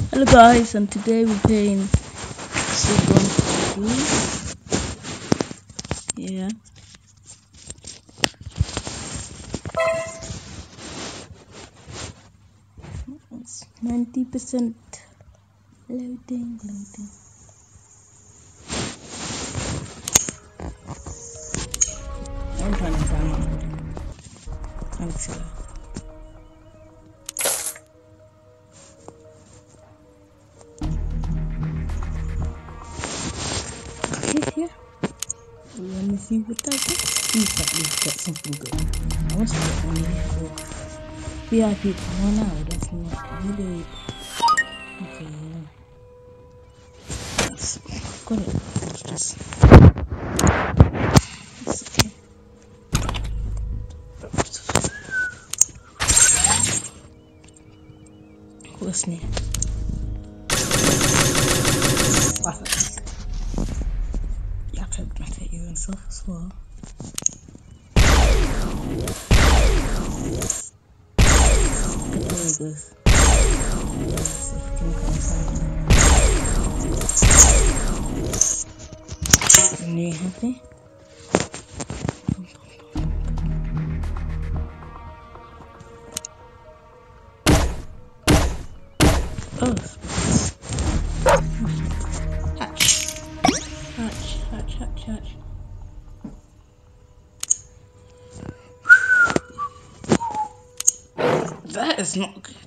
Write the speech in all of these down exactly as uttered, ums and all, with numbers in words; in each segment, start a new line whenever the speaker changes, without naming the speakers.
Hello guys, and today we're playing Season two. Yeah. It's ninety percent loading, loading. I'm trying to find my loading. I'm sure. Here. Let me see what that is. Please at least get something good. I want to get one here for V I P for one hour. That's not really okay. Yeah. It's got it. It's just it's okay. What's new? At you and stuff as well. Good boy, this. Let's see if we can come inside. Are you happy? Oh, hatch, hatch, hatch, hatch, hatch. That is not good.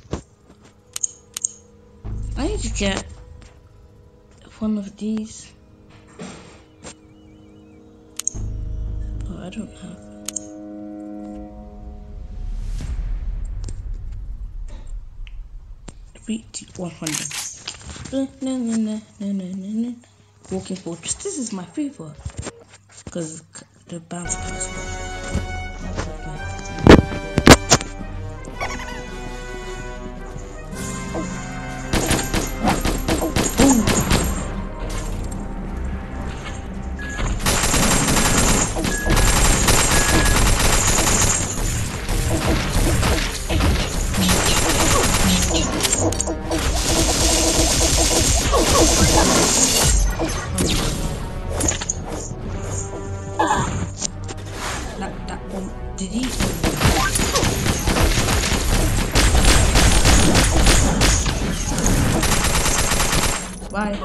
I need to get one of these, but I don't have it. Reach one hundred. No, no, no, no, no, no, no. Walking Fortress. This is my favorite because the bounce pass. That, that one, did he? Bye.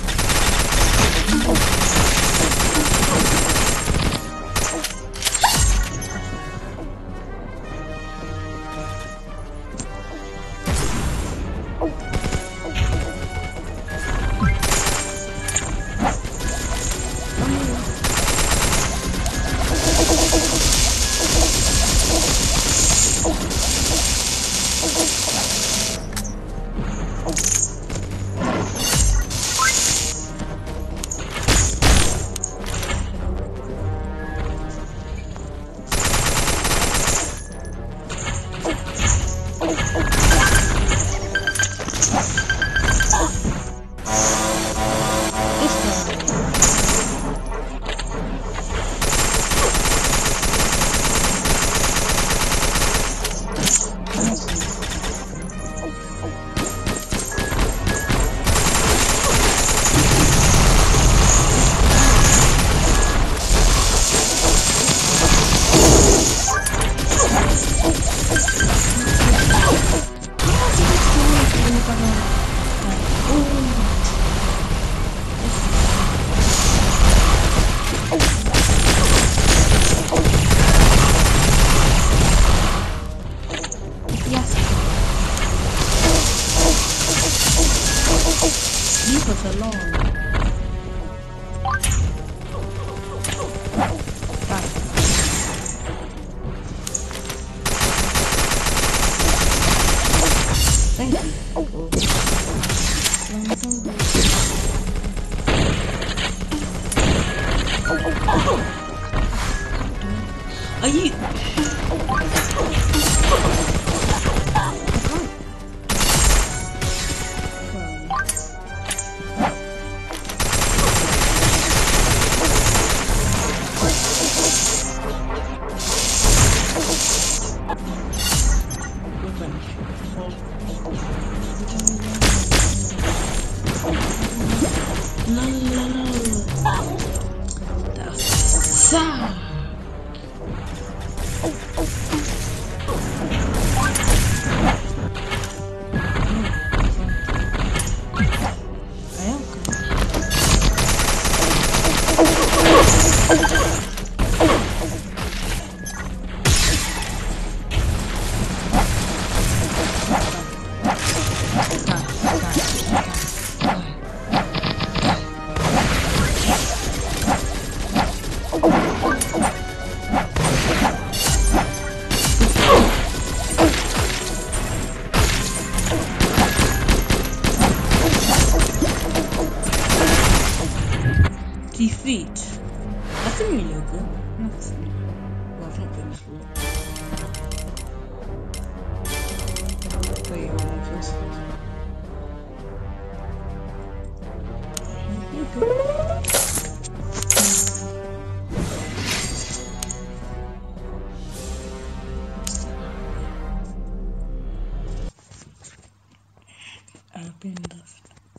Leave us alone. Right. Thank you. Are you? Defeat. That's a new logo. That's well, it's not very slow. Wait, hold on first. I've been left.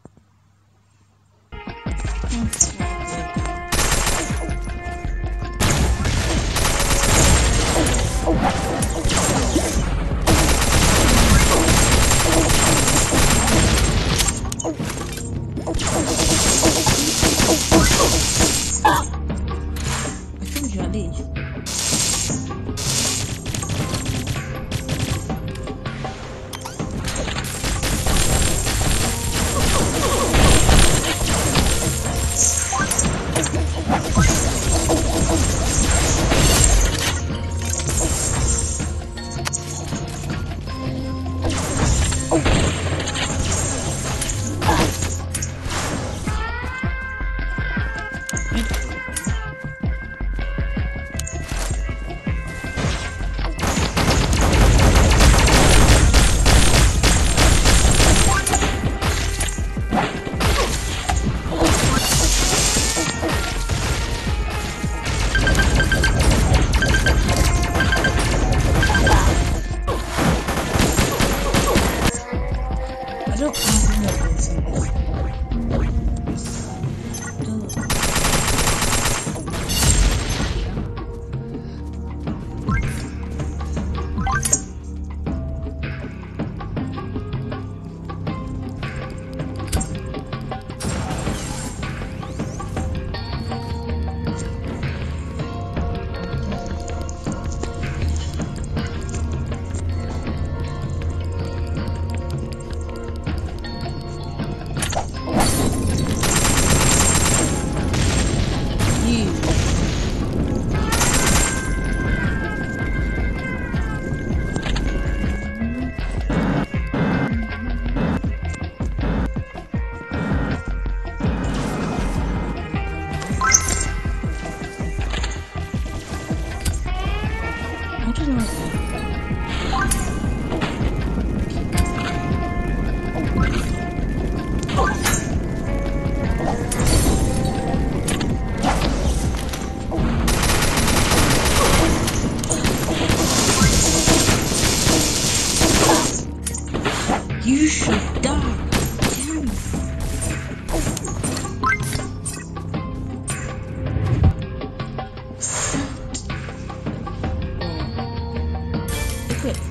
You should die. Damn. Equip.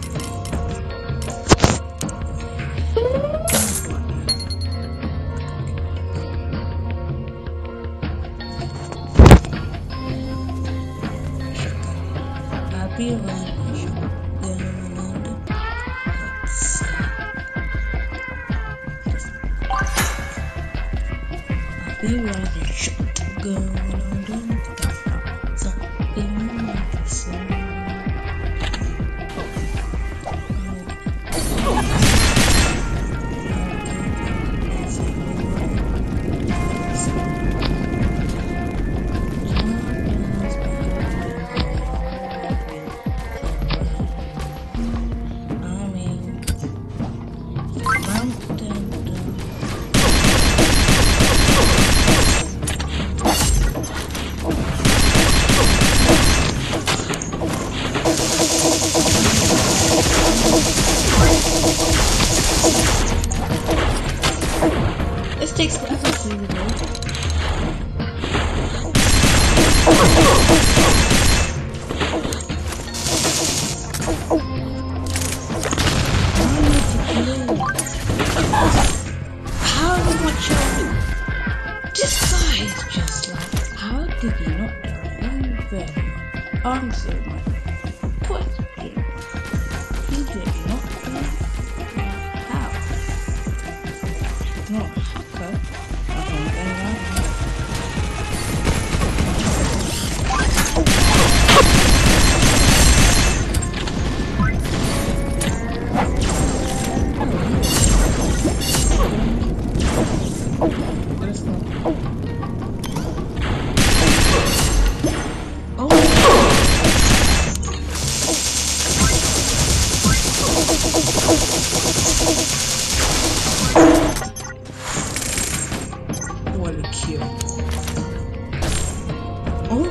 I'll be around you. Be rather shotgun on the something like the sun. This takes forever to reload. Then answer my question. He did not do how. Not hacker. I don't know that. What a kill. Oh.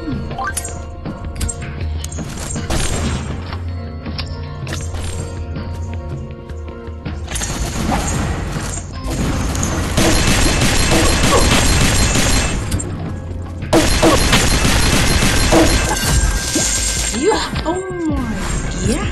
Yeah. Oh my. Yeah.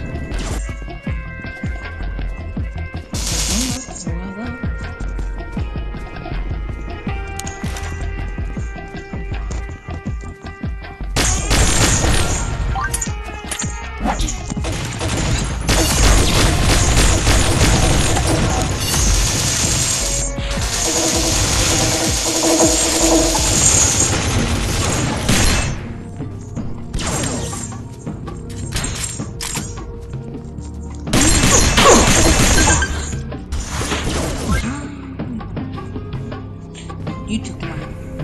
You took mine.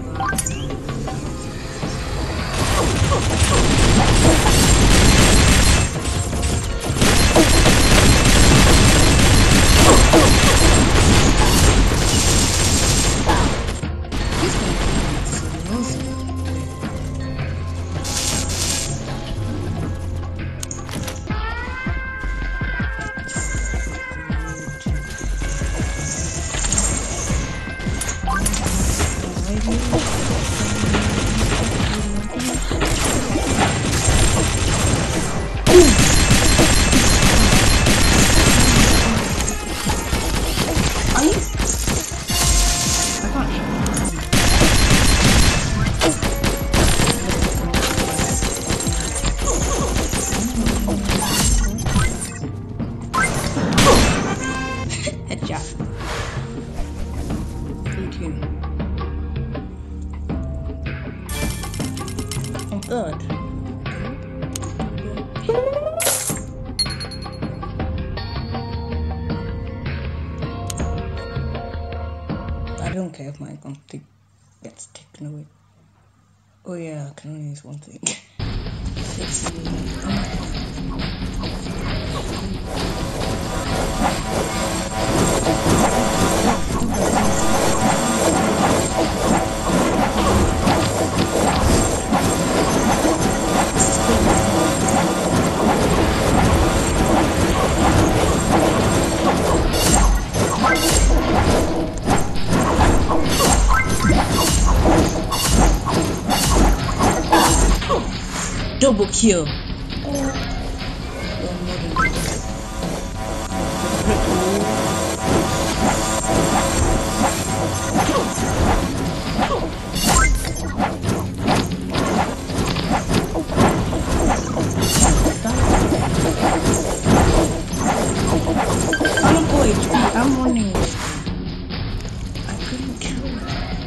Headshot. eighteen. I'm third. I don't care if my conflict gets taken away. Oh yeah, I can only use one thing. Let's see. Double kill. I'm going to I'm running away. I couldn't kill it.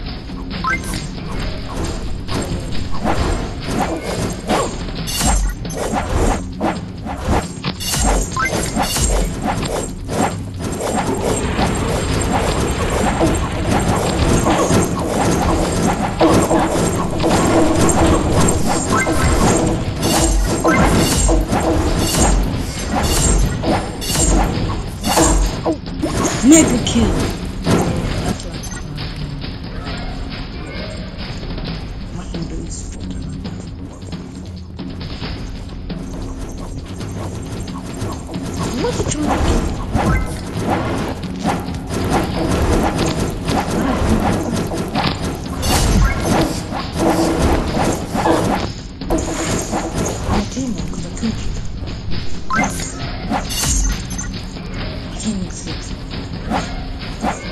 Mega kill. That's like nothing to this. What's it trying to kill? I'm a teammate because I could. Team six.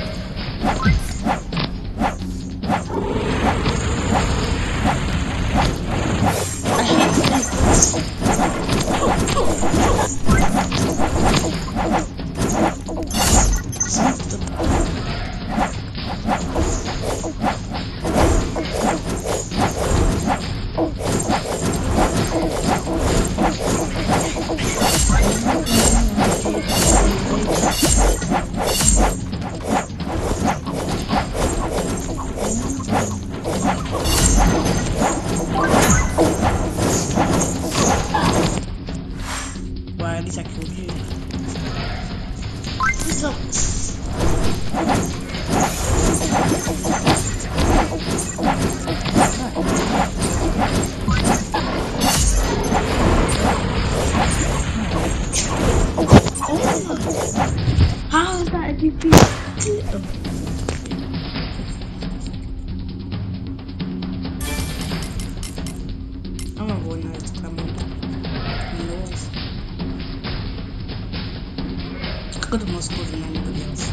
I'm gonna go now to come on. Knows. I could have more scored than anybody else.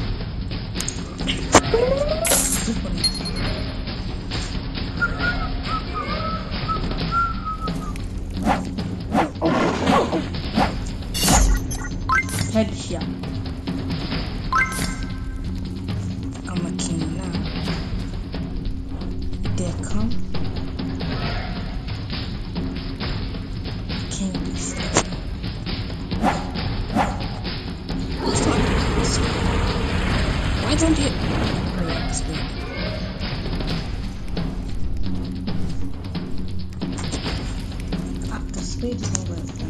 Headshot. I'm a king now. There come. King beast. Why don't you? Oh, yeah, it's good. Ah, the spade is not working.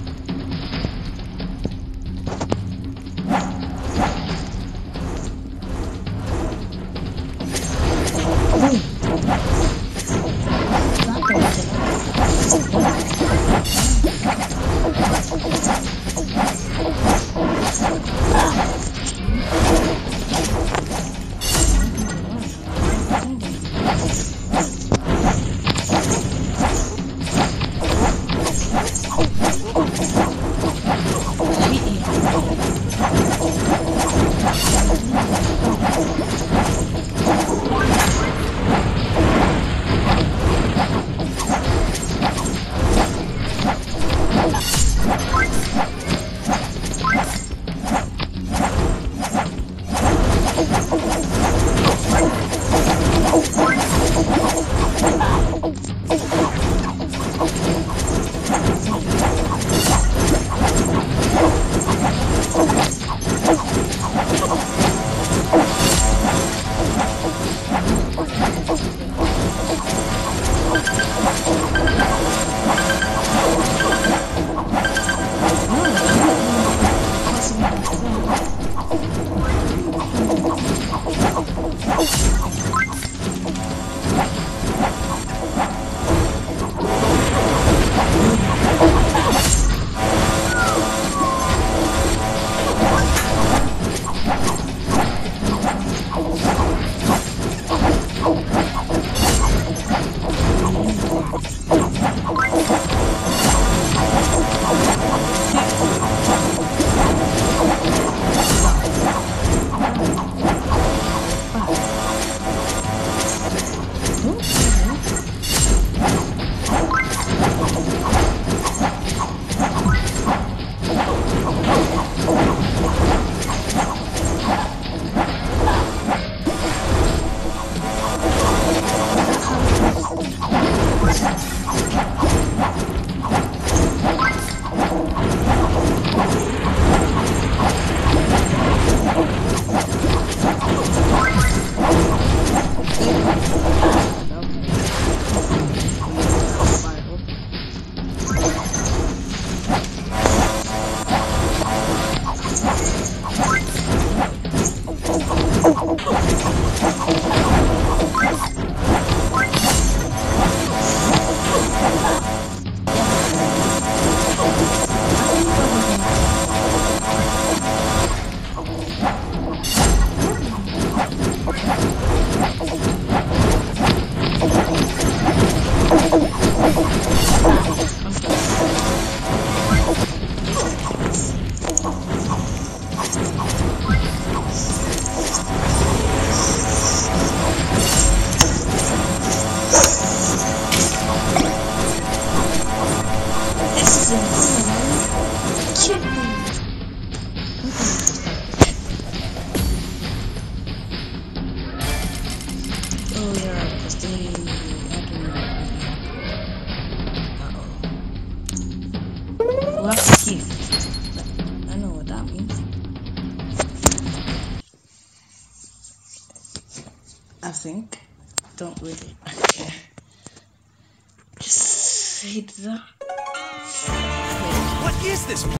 I think. Don't really care. Just hit that.
What is this?